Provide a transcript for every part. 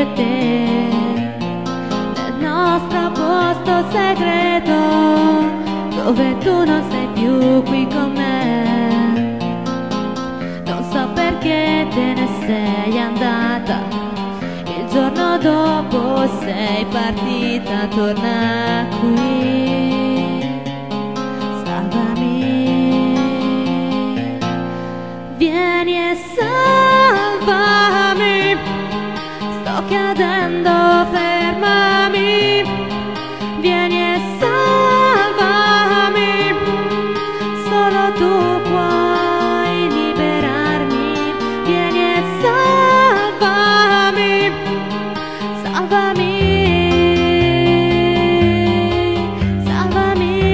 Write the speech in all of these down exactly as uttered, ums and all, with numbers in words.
e te, nel nostro posto segreto, dove tu non sei più qui con me. Non so perché te ne sei andata, il giorno dopo sei partita, torna qui, salvami, vieni e salvami, sto cadendo, fermami, vieni e salvami, solo tu puoi liberarmi, vieni e salvami, salvami, salvami.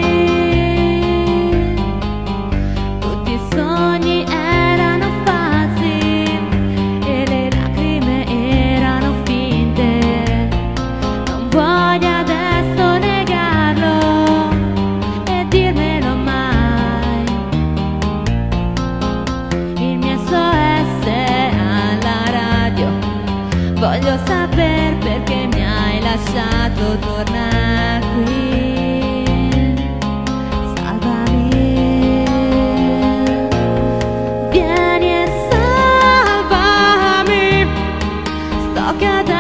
Tutti i sogni erano falsi e le lacrime erano finte, non voglio adesso negarlo e dirmelo mai. Il mio S O S alla radio, voglio saper perché mi hai lasciato, torna qui, salvami, vieni e salvami, sto cadendo.